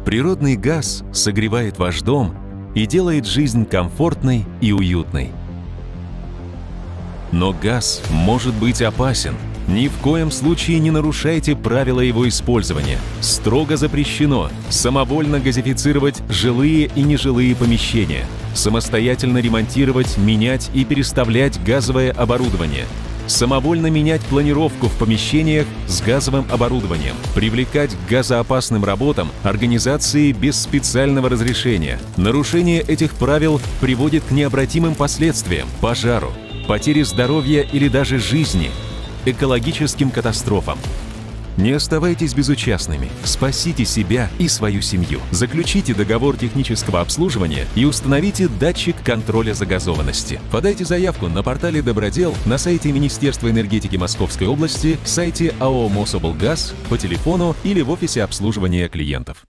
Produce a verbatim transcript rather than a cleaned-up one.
Природный газ согревает ваш дом и делает жизнь комфортной и уютной. Но газ может быть опасен. Ни в коем случае не нарушайте правила его использования. Строго запрещено самовольно газифицировать жилые и нежилые помещения, самостоятельно ремонтировать, менять и переставлять газовое оборудование, самовольно менять планировку в помещениях с газовым оборудованием, привлекать к газоопасным работам организации без специального разрешения. Нарушение этих правил приводит к необратимым последствиям – пожару, потере здоровья или даже жизни, экологическим катастрофам. Не оставайтесь безучастными, спасите себя и свою семью. Заключите договор технического обслуживания и установите датчик контроля загазованности. Подайте заявку на портале Добродел, на сайте Министерства энергетики Московской области, сайте АО «Мособлгаз», по телефону или в офисе обслуживания клиентов.